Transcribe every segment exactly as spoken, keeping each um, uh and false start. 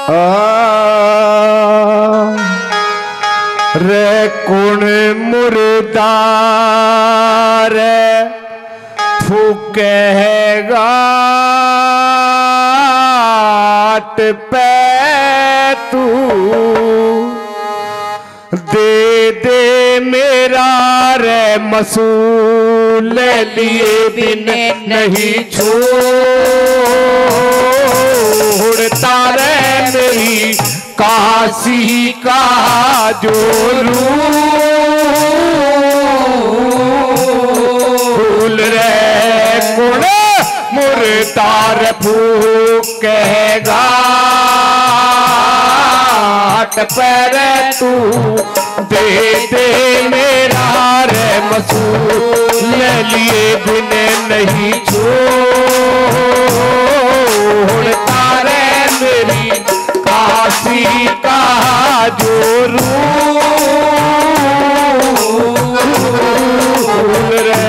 रे कुण मुर्दार फूकेगा पे तू दे दे मेरा रे मसूल लिए बिन नहीं छोड़ता रे मेरी काशी का जो रूल रे कुण मुर्दार फूकेगा पर तू दे दे मेरा रे मसूल लिए बिन नहीं छोड़ता रे मेरी काशी का जो रूल रे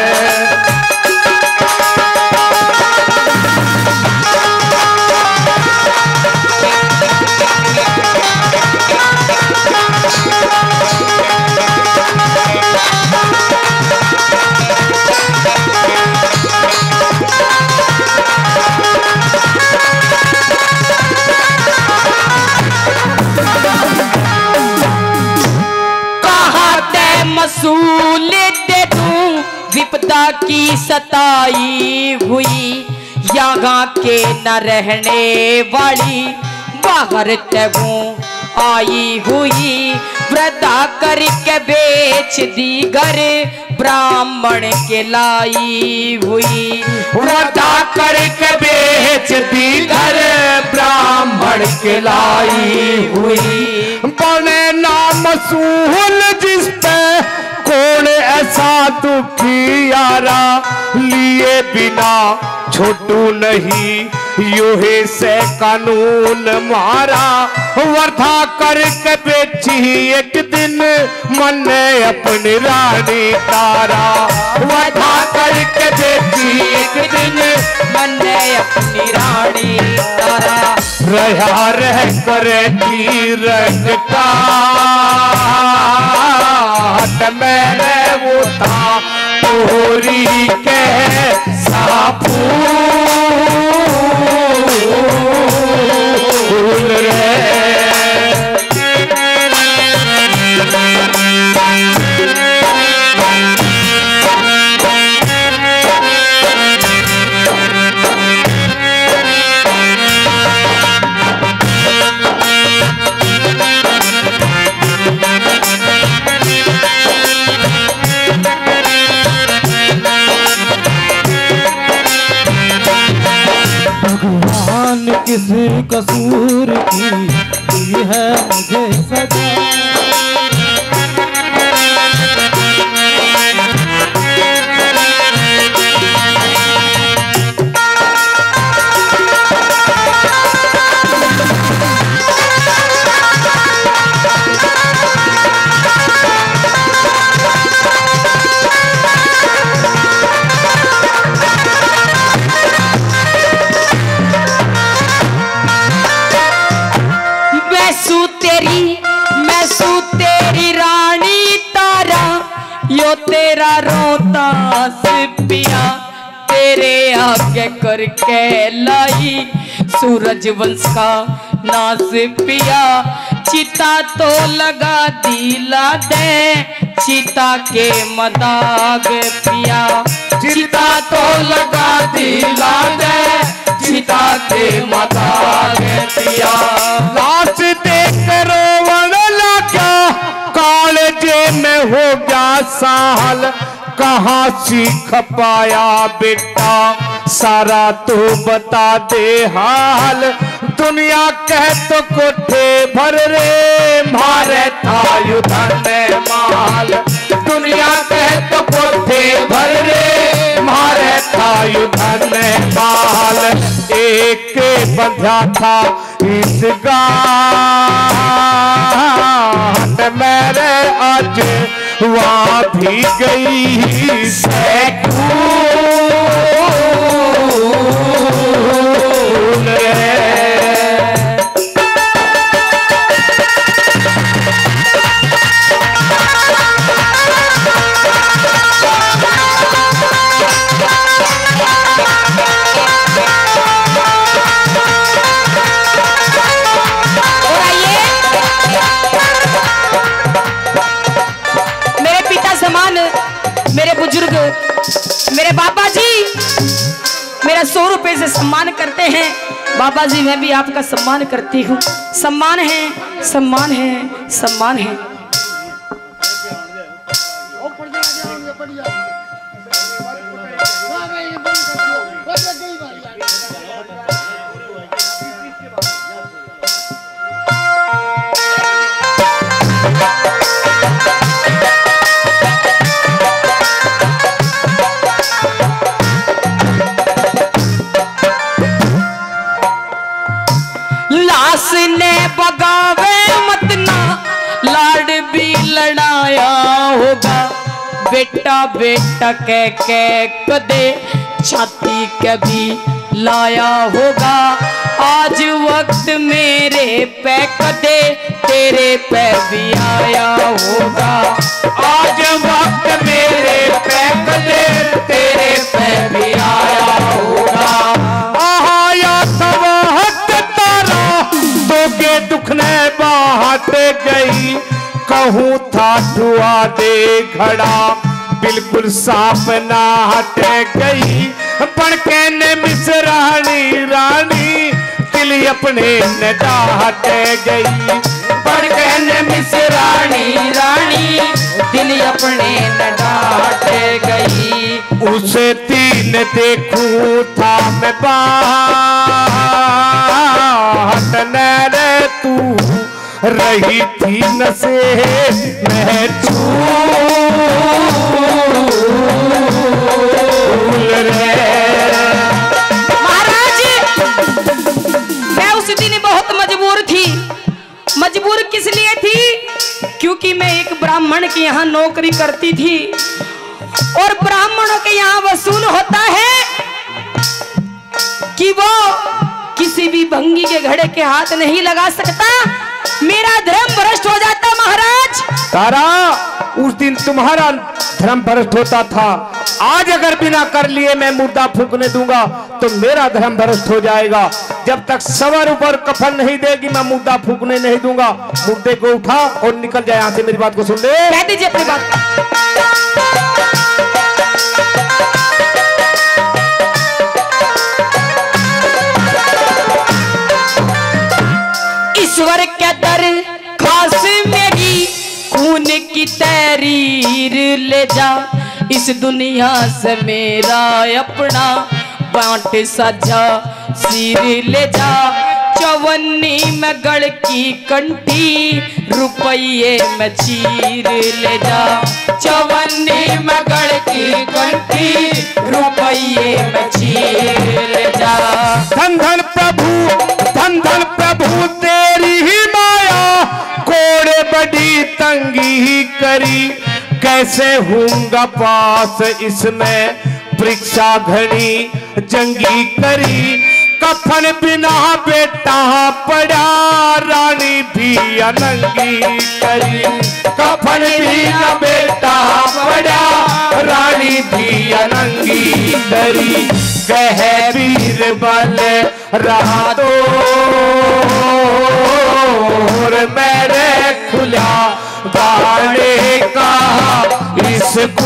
मसूल दे दूं विपदा की सताई हुई यहाँ के न रहने वाली बाहर तबू आई हुई वृद्धा करके बेच दी घर ब्राह्मण के लाई हुई वृद्धा करके बेच दी घर ब्राह्मण के लाई हुई बने नाम मसूल जिस पे कौन ऐसा दुखी यारा लिए बिना छोटू नहीं योहे से कानून मारा वर्धा करके बेची एक दिन मन ने अपनी रानी तारा वर्धा करके बेची एक दिन मन ने अपनी रानी तारा रहा रह कर रंग का मैंने वो था पूरी के साफूल रे किस कसूर की दी है मुझे सजा तेरा रोता सिपिया तेरे आगे करके लाई सूरज वंश का नास पिया चिता तो लगा दिला दे चिता के मदाग पिया चिता तो लगा दिला दे चिता के मदाग पिया लाश देख रोवन लगा कालजे में हो गया साल कहाँ सीख पाया बेटा सारा तो बता दे हाल दुनिया कह तो कोठे भर रे मारे था युधन माल दुनिया कह तो कोठे भर रे मारे था युधन माल एक बंधा था इस गांठ मेरे आज वहाँ भी गई सैकूल रे सौ रुपए से सम्मान करते हैं। बाबा जी मैं भी आपका सम्मान करती हूँ। सम्मान है, सम्मान है, सम्मान है। लाश ने बगावे मत ना, लाड भी लड़ाया होगा। बेटा बेटा कह के कदे छाती कभी लाया होगा। आज वक्त मेरे पे कदे तेरे पे भी आया होगा। आज वक्त मेरे पे कदे तेरे पे भी आया होगा। आया सब हक तारा दोगे दुख ने बाहट गई। कहूँ था ठुआ दे घड़ा बिल्कुल साफ ना हट गई। पड़के ने मिसरानी रानी दिल अपने न डाहट गई। पड़के ने मिसरानी रानी दिल अपने न डाट गई। उसे तीन देखूं था मैं बाहट नैरे तू रही थी नसे मैं महाराज मैं उस दिन बहुत मजबूर थी। मजबूर किस लिए थी? क्योंकि मैं एक ब्राह्मण के यहाँ नौकरी करती थी और ब्राह्मणों के यहाँ वसूल होता है कि वो किसी भी भंगी के घड़े के हाथ नहीं लगा सकता। मेरा धर्म भ्रष्ट हो जाता महाराज। तारा उस दिन तुम्हारा धर्म भ्रष्ट होता था। आज अगर बिना कर लिए मैं मुर्दा फूकने दूंगा तो मेरा धर्म भ्रष्ट हो जाएगा। जब तक सवर ऊपर कफन नहीं देगी मैं मुर्दा फूकने नहीं दूंगा। मुर्दे को उठा और निकल जाए यहाँ से। मेरी बात को सुन ले। कह दीजिए अपनी बात। ईश्वर के दर खास मेरी खून की तहरीर ले जा। इस दुनिया से मेरा अपना बांट साझा सिर ले जा। चवन्नी में गढ़ की कंठी रुपये में चीर ले जा। चवन्नी में गढ़ की कंठी रुपये में चीर ले जा। धन धन प्रभु धन धन प्रभु तेरी ही माया कोड़े बड़ी तंगी ही करी। कैसे हूँगा पास इसमें परीक्षा घनी जंगी करी। कफन बिना बेटा पड़ा रानी भी अनंगी करी। कफन बिना बेटा पड़ा रानी भी अनंगी करी। कह वीर बल रहा तो मेरे खुला बाड़े का इसको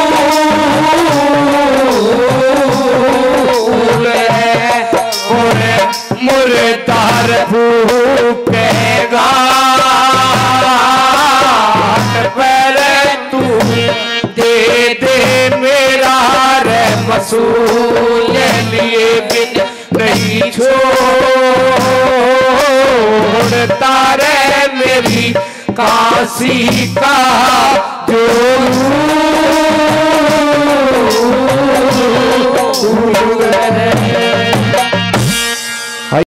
मुर्दार फूकेगा पहले तू दे दे मेरा रे मसूल लिए बिन नहीं छोड़ता रे मेरी काशी का जो